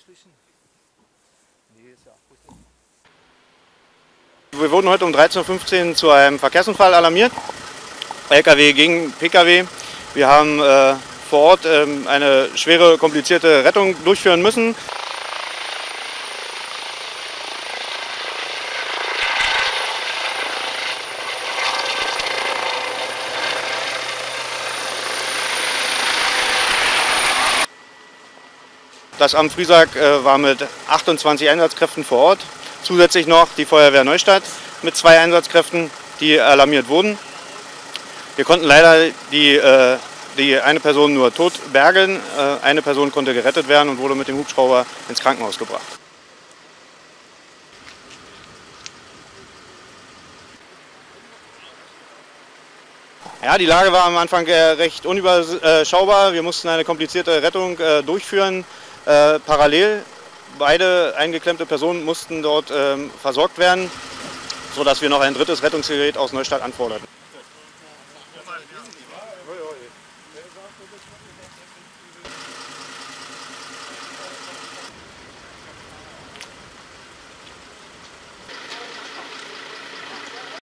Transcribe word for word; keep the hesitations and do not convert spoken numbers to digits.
ausschlichen? Nee, ist ja abrüstig. Wir wurden heute um dreizehn Uhr fünfzehn zu einem Verkehrsunfall alarmiert. L K W gegen P K W. Wir haben äh, vor Ort ähm, eine schwere, komplizierte Rettung durchführen müssen. Das Amt Friesack äh, war mit achtundzwanzig Einsatzkräften vor Ort. Zusätzlich noch die Feuerwehr Neustadt mit zwei Einsatzkräften, die alarmiert wurden. Wir konnten leider die, äh, die eine Person nur tot bergen. Äh, eine Person konnte gerettet werden und wurde mit dem Hubschrauber ins Krankenhaus gebracht. Ja, die Lage war am Anfang äh, recht unüberschaubar. Wir mussten eine komplizierte Rettung äh, durchführen. Äh, parallel beide eingeklemmte Personen mussten dort ähm, versorgt werden, sodass wir noch ein drittes Rettungsgerät aus Neustadt anforderten.